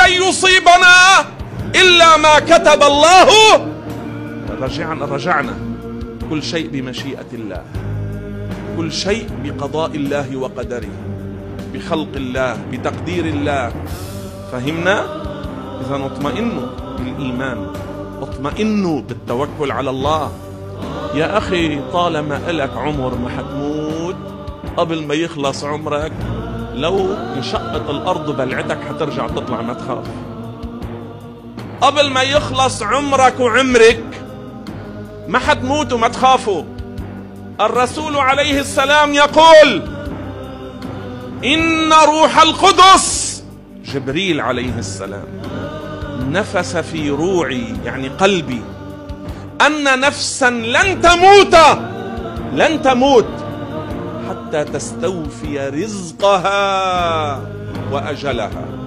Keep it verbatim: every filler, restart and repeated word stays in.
لن يصيبنا إلا ما كتب الله. رجعنا رجعنا كل شيء بمشيئة الله، كل شيء بقضاء الله وقدره، بخلق الله، بتقدير الله. فهمنا؟ إذا اطمئنوا بالإيمان، اطمئنوا بالتوكل على الله. يا أخي طالما إلك عمر ما حتموت، قبل ما يخلص عمرك لو انشقت الأرض بلعتك حترجع تطلع، ما تخاف. قبل ما يخلص عمرك وعمرك ما حتموت وما تخافوا. الرسول عليه السلام يقول: إن روح القدس، جبريل عليه السلام، نفس في روعي يعني قلبي أن نفسا لن تموت لن تموت حتى تستوفي رزقها وأجلها.